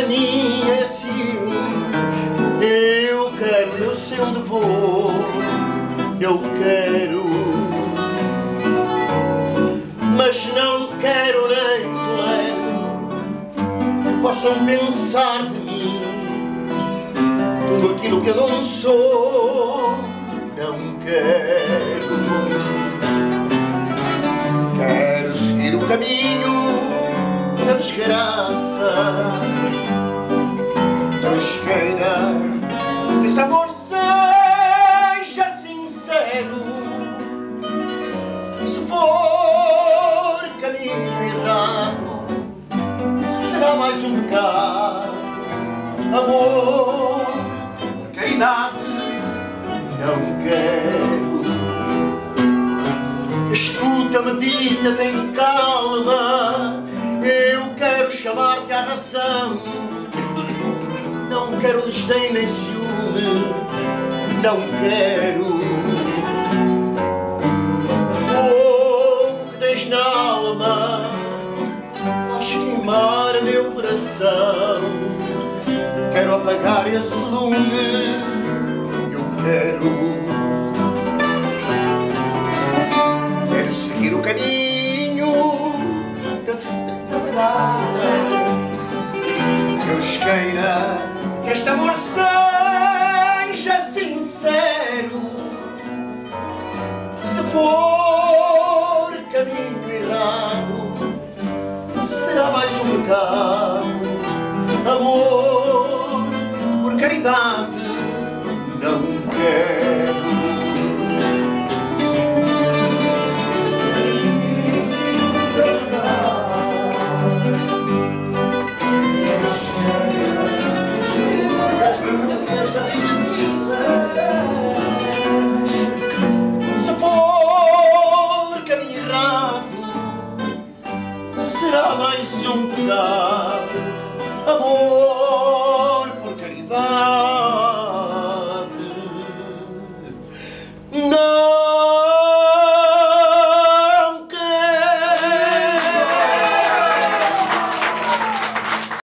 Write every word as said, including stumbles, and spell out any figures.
mim é assim. Eu quero, eu sei onde vou. Eu quero, mas não quero nem tolero. Possam pensar de mim tudo aquilo que eu não sou. Não quero. Quero seguir o caminho da desgraça. Deus queira que esse amor seja sincero. Se for caminho errado, será mais um pecado. Amor, por caridade, não quero. Escuta, medita, tem calma. Eu quero chamar-te à razão. Não quero desdém nem ciúme. Não quero. Fogo que tens na alma faz queimar meu coração. Quero apagar esse lume. Eu quero. Quero seguir o caminho da verdade. Deus queira que este amor seja sincero. Se for caminho errado, será mais um pecado. Amor, por caridade, não quero. Se for caminho errado, será mais um pecado. Amor,